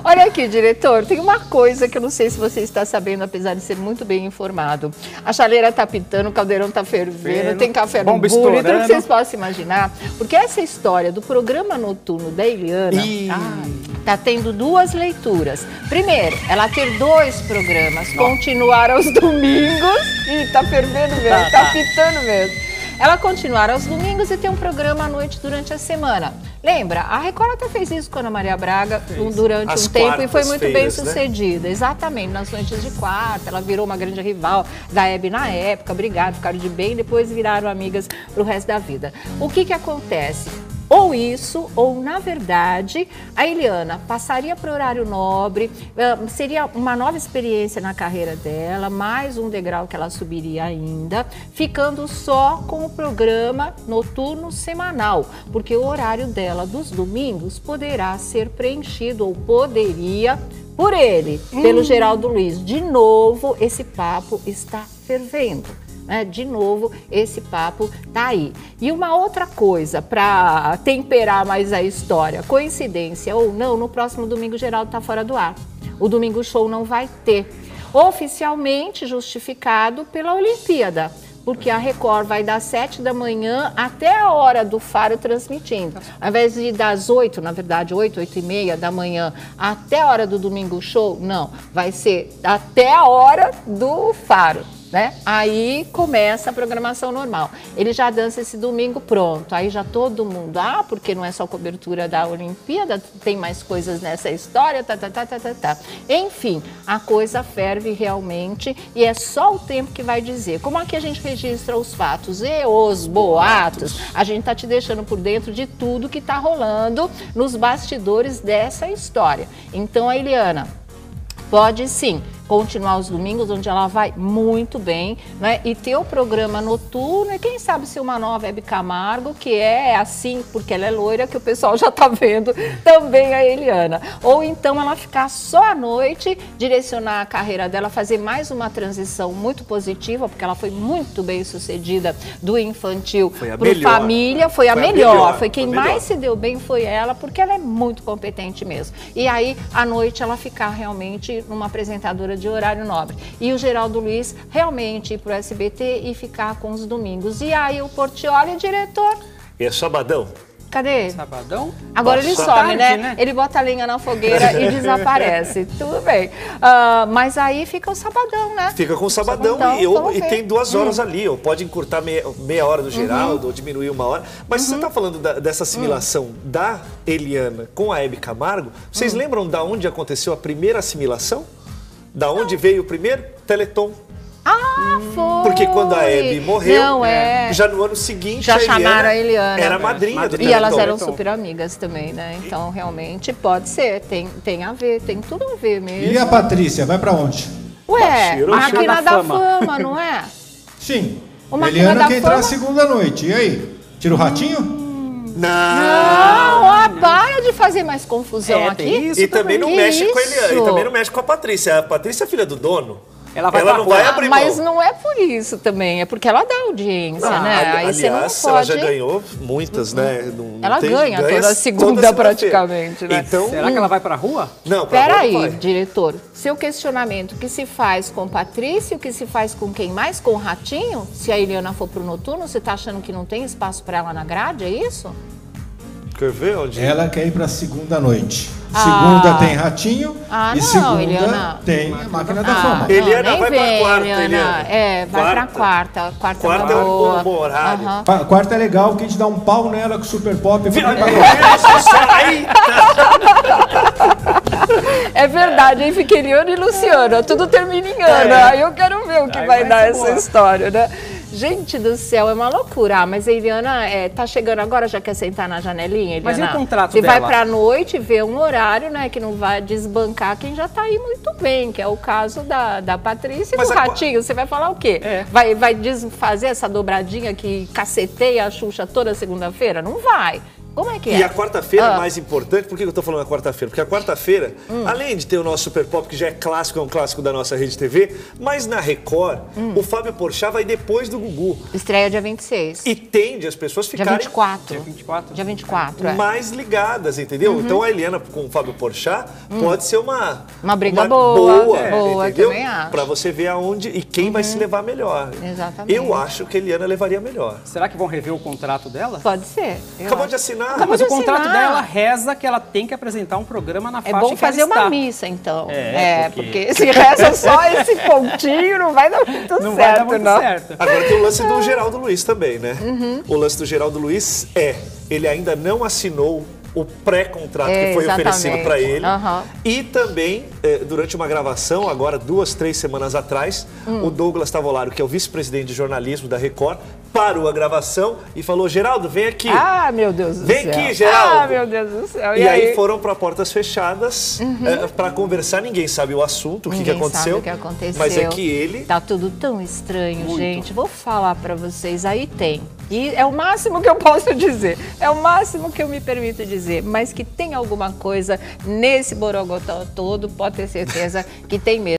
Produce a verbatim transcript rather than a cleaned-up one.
Olha aqui, diretor, tem uma coisa que eu não sei se você está sabendo, apesar de ser muito bem informado. A chaleira tá pitando, o caldeirão tá fervendo, Feno, tem café no bomba bule, tudo que estourando. vocês possam imaginar. Porque essa história do programa noturno da Eliana Ih. tá tendo duas leituras. Primeiro, ela ter dois programas, continuar aos domingos, e tá fervendo mesmo, Tá, tá tá. pitando mesmo. Ela continuar aos domingos e tem um programa à noite durante a semana. Lembra? A Record até fez isso com a Ana Maria Braga Fez. durante As um tempo e foi muito bem quartas-feiras, né? sucedida. Exatamente, nas noites de quarta. Ela virou uma grande rival da Hebe na época, brigaram, ficaram de bem, depois viraram amigas pro resto da vida. O que que acontece? Ou isso, ou na verdade, a Eliana passaria para o horário nobre, uh, seria uma nova experiência na carreira dela, mais um degrau que ela subiria ainda, ficando só com o programa noturno semanal, porque o horário dela dos domingos poderá ser preenchido, ou poderia, por ele, hum. pelo Geraldo Luiz. De novo, esse papo está fervendo. Né? De novo, esse papo tá aí. E uma outra coisa, para temperar mais a história, coincidência ou não, no próximo domingo o Geraldo tá fora do ar. O Domingo Show não vai ter. Oficialmente justificado pela Olimpíada. Porque a Record vai das sete da manhã até a hora do Faro transmitindo. Ao invés de das oito, na verdade, oito, oito e meia da manhã, até a hora do Domingo Show, não. Vai ser até a hora do Faro. Né? Aí começa a programação normal. Ele já dança esse domingo, pronto. Aí já todo mundo, ah, porque não é só cobertura da Olimpíada, tem mais coisas nessa história, tá, tá, tá, tá, tá, tá. Enfim, a coisa ferve realmente e é só o tempo que vai dizer. Como aqui a gente registra os fatos e os boatos, a gente tá te deixando por dentro de tudo que tá rolando nos bastidores dessa história. Então, a Eliana pode sim continuar os domingos, onde ela vai muito bem, né? E ter o programa noturno, e quem sabe se uma nova Hebe Camargo, que é assim, porque ela é loira, que o pessoal já tá vendo também a Eliana. Ou então ela ficar só à noite, direcionar a carreira dela, fazer mais uma transição muito positiva, porque ela foi muito bem sucedida do infantil para família, foi a Foi a melhor, melhor, foi quem foi a melhor. mais se deu bem foi ela, porque ela é muito competente mesmo. E aí, à noite, ela ficar realmente numa apresentadora de horário nobre. E o Geraldo Luiz realmente ir pro S B T e ficar com os domingos. E aí o Portiolli, diretor, E é sabadão. cadê? Sabadão? Agora Nossa, ele some, tarde, né? né? Ele bota a lenha na fogueira e desaparece. Tudo bem. Ah, mas aí fica o sabadão, né? Fica com o sabadão, Sabadão, e, ou- vamos e ver. tem duas horas Hum. ali, ou pode encurtar meia, meia hora do Geraldo, ou diminuir uma hora. Mas você está falando da- dessa assimilação da Eliana com a Hebe Camargo, vocês lembram da onde aconteceu a primeira assimilação? Da onde veio o primeiro? Teleton. Ah, foi. Porque quando a Hebe morreu, Não, é. já no ano seguinte Já a Eliana chamaram a Eliana. era madrinha do E E Teleton. elas eram Então. super amigas também, né? Então, realmente, pode ser. Tem, tem a ver, tem tudo a ver mesmo. E a Patrícia, vai pra onde? Ué, Cheiro, máquina cheiro da, da fama. fama. não é? Sim. O Máquina Eliana da quer entrar Fama? segunda noite. E aí? Tira o ratinho? Não. Não, ah, para de fazer mais confusão É, aqui. tem isso E também não Que mexe com a Eliana, e isso? também não mexe com a Patrícia. A Patrícia é filha do dono. Ela vai ela pra não rua. vai Ah, abrir mas mão. não é por isso também, é porque ela dá audiência, Ah, né? ali- Aí você não aliás, pode... ela já ganhou muitas, né? Não- não Ela tem- ganha toda segunda segunda-feira. praticamente, né? Então, Será que ela vai pra rua? não, pra Pera rua não aí, vai. diretor. Seu questionamento, o que se faz com Patrícia, o que se faz com quem mais? Com o Ratinho? Se a Eliana for pro noturno, você tá achando que não tem espaço para ela na grade, é isso? Quer ver onde? Ela quer ir pra segunda noite. Ah. Segunda tem ratinho Ah, e não, segunda Eliana. tem a máquina da Ah, fama. não, Eliana, nem vai pra vem, quarta, Eliana. Eliana. É, vai Quarta. pra quarta. Quarta, Quarta é é uma um boa. bom horário. Aham. Pa- Quarta é legal, porque a gente dá um pau nela com o Super Pop. e vai pra Ai, É verdade, hein? Fica Eliana e Luciana, tudo termina em Ana. É. Aí eu quero ver o que Aí vai vai dar ser essa boa. história, né? Gente do céu, é uma loucura. Ah, mas a Eliana é, tá chegando agora, já quer sentar na janelinha, Eliana? Mas e o contrato Você vai dela? pra noite ver um horário, né, que não vai desbancar quem já tá aí muito bem, que é o caso da, da Patrícia e Mas do a- Ratinho. Você vai falar o quê? É. Vai, vai desfazer essa dobradinha que caceteia a Xuxa toda segunda-feira? Não vai. Como é que E é? a quarta-feira Ah. é mais importante, por que eu tô falando a quarta-feira? Porque a quarta-feira, Hum. além de ter o nosso Super Pop, que já é clássico, é um clássico da nossa Rede T V, mas na Record, Hum. o Fábio Porchat vai depois do Gugu. Estreia dia vinte e seis. E tende as pessoas Dia ficarem vinte e quatro. Dia vinte e quatro. Dia vinte e quatro, é. mais ligadas, entendeu? Uhum. Então a Eliana com o Fábio Porchat pode ser uma... Uma briga boa, boa, é, boa, entendeu? também acho. Pra você ver aonde e quem vai se levar melhor. Exatamente. Eu acho que a Eliana levaria melhor. Será que vão rever o contrato dela? Pode ser. eu Acabou acho. de assinar. Acabou Mas de o contrato assinar. dela reza que ela tem que apresentar um programa na É faixa bom que ela fazer uma está. missa, então. É, É, porque- porque... se reza só esse pontinho, não vai dar muito Não certo, vai dar muito não. certo. Agora tem o lance do Geraldo Luiz também, né? Uhum. O lance do Geraldo Luiz é, ele ainda não assinou o pré-contrato É, que foi oferecido exatamente. para ele. Aham. E também, eh, durante uma gravação, agora duas, três semanas atrás, Hum. o Douglas Tavolaro, que é o vice-presidente de jornalismo da Record, parou a gravação e falou, Geraldo, vem aqui. Ah, meu Deus do Vem céu. aqui, Geraldo. Ah, meu Deus do céu. E, aí? foram para portas fechadas para conversar. Ninguém sabe o assunto, o que, que Ninguém aconteceu. sabe o que aconteceu. Mas é que ele... Tá tudo tão estranho, Muito. gente. Vou falar pra vocês, aí tem. E é o máximo que eu posso dizer. É o máximo que eu me permito dizer. Mas que tem alguma coisa nesse borogodó todo, pode ter certeza que tem mesmo.